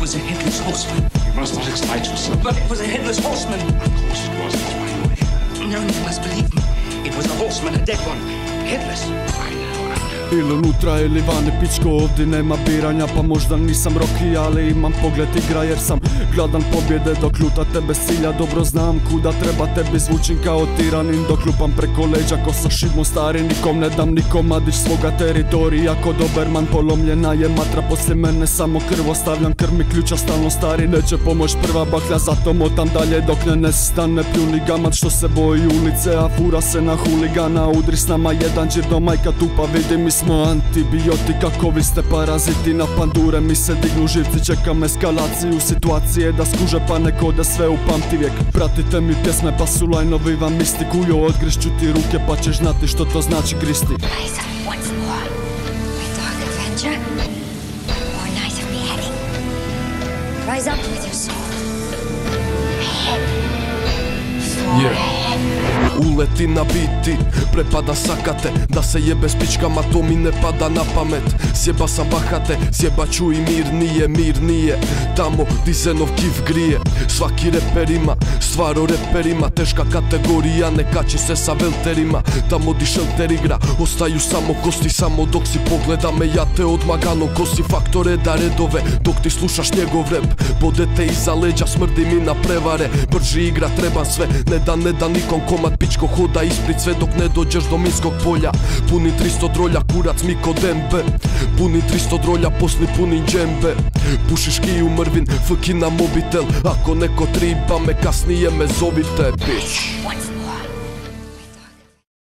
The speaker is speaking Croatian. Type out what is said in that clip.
was a headless horseman. You must not excite yourself. But it was a headless horseman. Of course it was, that's why you were here. No, you must believe me. It was a horseman, a dead one. Headless. I know. Ili unutra ili vani pičko, ovdje nema biranja. Pa možda nisam Rocky, ali imam pogled igra jer sam gladan pobjede. Dok lutate bez cilja, dobro znam kuda treba tebi. Zvučim kao tiranin dok lupam preko leđa ko sa šibom stari. Nikom ne dam ni komadić svoga teritorija. Ko Doberman polomljena je matra, poslije mene samo krv ostavljam. Krv mi ključa stalno stari, neće pomoć prva baklja. Zato motam dalje dok ne nestane pljuni gamat što se boji ulice. A fura se na huligana, udri s nama jedan džir do majka tupa. Vidi mi smo antibiotika, ko vi ste paraziti na pandure. Mi se dignu živci, čekam eskalaciju situacije da skuže pa neko da sve upamti vijek. Pratite mi pjesme pa su lajnovi vam isti. Kujo, odgrišću ti ruke pa ćeš znati što to znači gristi. Rise up once more, my dark avenger, or night of beheading. Rise up with your sword. Ahead. Yeah. Uleti na biti, prepada sakate. Da se jebe s pičkama, to mi ne pada na pamet. Sjeba sam bahate, sjebat ću i mir nije tamo di Zenov kif grije. Svaki reper ima stvar o reperima. Teška kategorija, ne kači se sa velterima. Tamo di šelter igra, ostaju samo kosti. Samo dok si pogleda me, ja te odmagano kosi. Faktore da redove, dok ti slušaš njegov rap. Bodete iza leđa, smrdi mi na prevare. Brži igra, trebam sve, ne da nikom komad. Pičko hoda isprit sve dok ne dođeš do minskog polja. Puni 300 drolja, kurac mi ko dembe. Puni 300 drolja, posli puni džembe. Pušiš kiju mrvin, fki na mobitel. Ako neko triba me, kasnije me zovite, bitch.